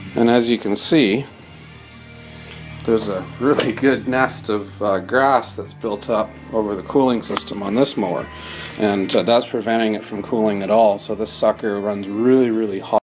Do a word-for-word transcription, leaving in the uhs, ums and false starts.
And as you can see, there's a really good nest of uh, grass that's built up over the cooling system on this mower, and uh, that's preventing it from cooling at all. So this sucker runs really really hot.